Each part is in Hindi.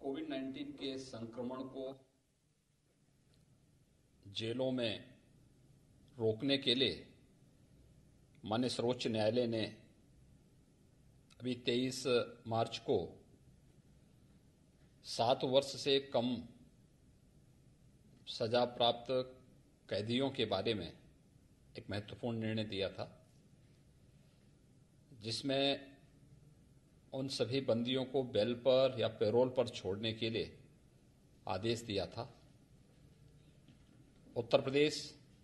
कोविड-19 के संक्रमण को जेलों में रोकने के लिए माननीय सर्वोच्च न्यायालय ने अभी 23 मार्च को 7 वर्ष से कम सजा प्राप्त कैदियों के बारे में एक महत्वपूर्ण निर्णय दिया था, जिसमें उन सभी बंदियों को बेल पर या पैरोल पर छोड़ने के लिए आदेश दिया था। उत्तर प्रदेश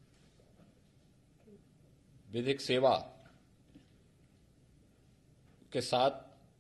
विधिक सेवा के साथ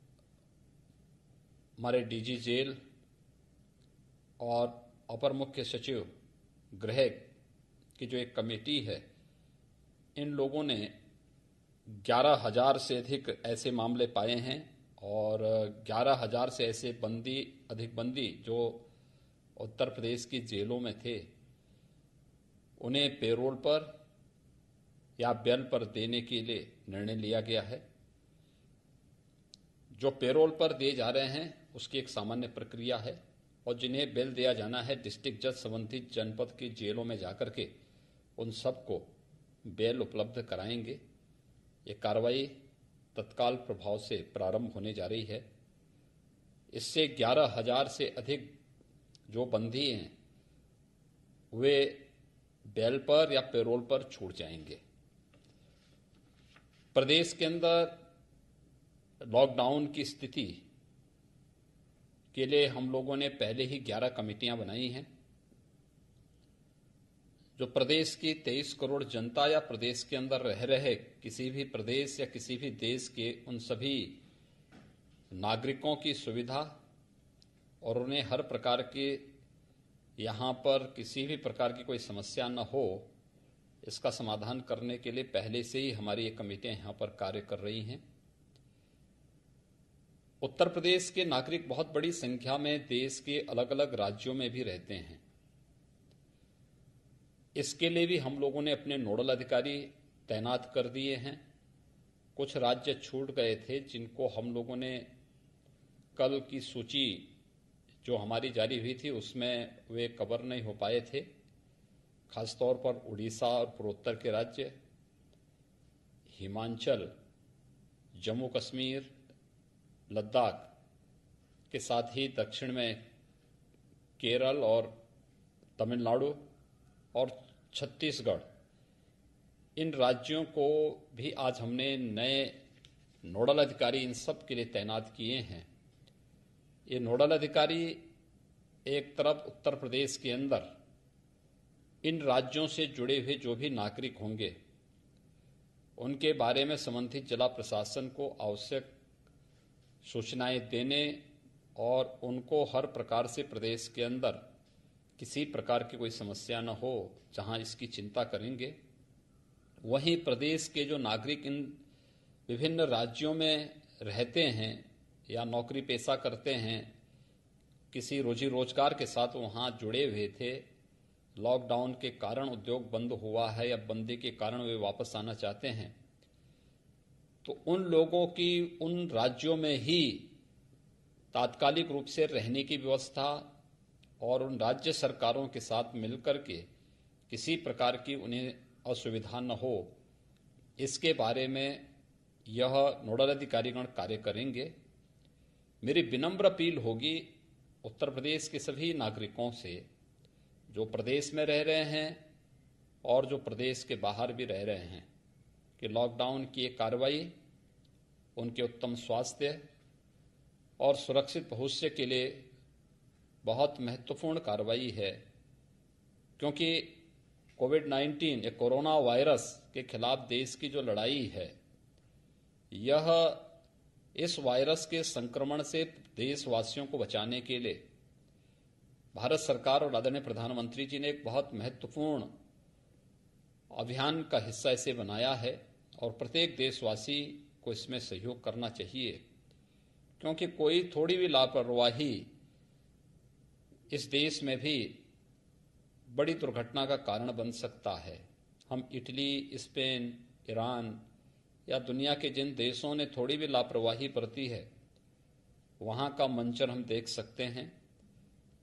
हमारे डीजी जेल और अपर मुख्य सचिव गृह की जो एक कमेटी है, इन लोगों ने 11,000 से अधिक ऐसे मामले पाए हैं और 11,000 से ऐसे अधिक बंदी जो उत्तर प्रदेश की जेलों में थे, उन्हें पेरोल पर या बेल पर देने के लिए निर्णय लिया गया है। जो पेरोल पर दिए जा रहे हैं उसकी एक सामान्य प्रक्रिया है और जिन्हें बेल दिया जाना है, डिस्ट्रिक्ट जज संबंधित जनपद की जेलों में जाकर के उन सबको बेल उपलब्ध कराएंगे। ये कार्रवाई तत्काल प्रभाव से प्रारंभ होने जा रही है। इससे 11,000 से अधिक जो बंदी हैं वे बेल पर या पेरोल पर छूट जाएंगे। प्रदेश के अंदर लॉकडाउन की स्थिति के लिए हम लोगों ने पहले ही 11 कमेटियां बनाई हैं। जो प्रदेश की 23 करोड़ जनता या प्रदेश के अंदर रह रहे किसी भी प्रदेश या किसी भी देश के उन सभी नागरिकों की सुविधा और उन्हें हर प्रकार के यहाँ पर किसी भी प्रकार की कोई समस्या न हो, इसका समाधान करने के लिए पहले से ही हमारी ये कमेटियां यहाँ पर कार्य कर रही हैं। उत्तर प्रदेश के नागरिक बहुत बड़ी संख्या में देश के अलग अलग राज्यों में भी रहते हैं। इसके लिए भी हम लोगों ने अपने नोडल अधिकारी तैनात कर दिए हैं। कुछ राज्य छूट गए थे जिनको हम लोगों ने कल की सूची जो हमारी जारी हुई थी उसमें वे कवर नहीं हो पाए थे। खासतौर पर उड़ीसा और पूर्वोत्तर के राज्य, हिमाचल, जम्मू कश्मीर, लद्दाख के साथ ही दक्षिण में केरल और तमिलनाडु और छत्तीसगढ़, इन राज्यों को भी आज हमने नए नोडल अधिकारी इन सब के लिए तैनात किए हैं। ये नोडल अधिकारी एक तरफ उत्तर प्रदेश के अंदर इन राज्यों से जुड़े हुए जो भी नागरिक होंगे उनके बारे में संबंधित जिला प्रशासन को आवश्यक सूचनाएं देने और उनको हर प्रकार से प्रदेश के अंदर किसी प्रकार की कोई समस्या न हो, जहां इसकी चिंता करेंगे। वहीं प्रदेश के जो नागरिक इन विभिन्न राज्यों में रहते हैं या नौकरी पेशा करते हैं, किसी रोजी रोजगार के साथ वहां जुड़े हुए थे, लॉकडाउन के कारण उद्योग बंद हुआ है या बंदी के कारण वे वापस आना चाहते हैं, तो उन लोगों की उन राज्यों में ही तात्कालिक रूप से रहने की व्यवस्था और उन राज्य सरकारों के साथ मिलकर के किसी प्रकार की उन्हें असुविधा न हो, इसके बारे में यह नोडल अधिकारीगण कार्य करेंगे। मेरी विनम्र अपील होगी उत्तर प्रदेश के सभी नागरिकों से जो प्रदेश में रह रहे हैं और जो प्रदेश के बाहर भी रह रहे हैं कि लॉकडाउन की ये कार्रवाई उनके उत्तम स्वास्थ्य और सुरक्षित भविष्य के लिए बहुत महत्वपूर्ण कार्रवाई है, क्योंकि कोविड-19 या कोरोना वायरस के खिलाफ देश की जो लड़ाई है, यह इस वायरस के संक्रमण से देशवासियों को बचाने के लिए भारत सरकार और आदरणीय प्रधानमंत्री जी ने एक बहुत महत्वपूर्ण अभियान का हिस्सा इसे बनाया है और प्रत्येक देशवासी को इसमें सहयोग करना चाहिए, क्योंकि कोई थोड़ी भी लापरवाही इस देश में भी बड़ी दुर्घटना का कारण बन सकता है। हम इटली, स्पेन, ईरान या दुनिया के जिन देशों ने थोड़ी भी लापरवाही बरती है, वहां का मंचर हम देख सकते हैं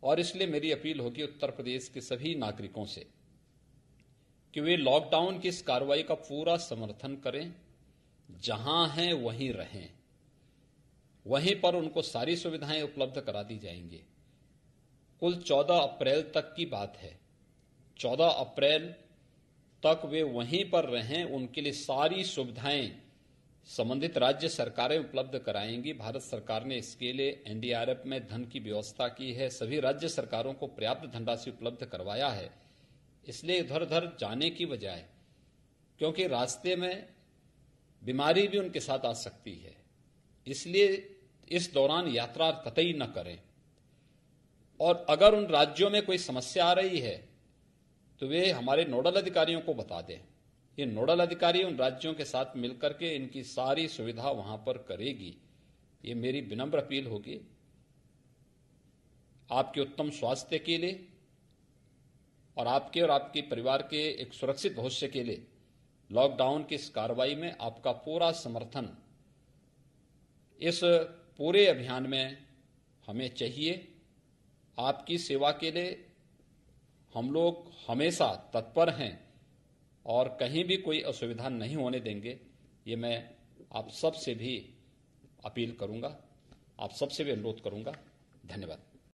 और इसलिए मेरी अपील होगी उत्तर प्रदेश के सभी नागरिकों से कि वे लॉकडाउन की इस कार्रवाई का पूरा समर्थन करें, जहां हैं वहीं रहें, वहीं पर उनको सारी सुविधाएं उपलब्ध करा दी जाएंगी। कुल 14 अप्रैल तक की बात है। 14 अप्रैल तक वे वहीं पर रहें, उनके लिए सारी सुविधाएं संबंधित राज्य सरकारें उपलब्ध कराएंगी। भारत सरकार ने इसके लिए एनडीआरएफ में धन की व्यवस्था की है, सभी राज्य सरकारों को पर्याप्त धनराशि उपलब्ध करवाया है। इसलिए इधर उधर जाने की बजाय, क्योंकि रास्ते में बीमारी भी उनके साथ आ सकती है, इसलिए इस दौरान यात्रा कतई न करें। और अगर उन राज्यों में कोई समस्या आ रही है तो वे हमारे नोडल अधिकारियों को बता दें। ये नोडल अधिकारी उन राज्यों के साथ मिलकर के इनकी सारी सुविधा वहां पर करेगी। ये मेरी विनम्र अपील होगी आपके उत्तम स्वास्थ्य के लिए और आपके परिवार के एक सुरक्षित भविष्य के लिए। लॉकडाउन की इस कार्रवाई में आपका पूरा समर्थन इस पूरे अभियान में हमें चाहिए। आपकी सेवा के लिए हम लोग हमेशा तत्पर हैं और कहीं भी कोई असुविधा नहीं होने देंगे। ये मैं आप सब से भी अपील करूंगा, आप सबसे भी अनुरोध करूंगा। धन्यवाद।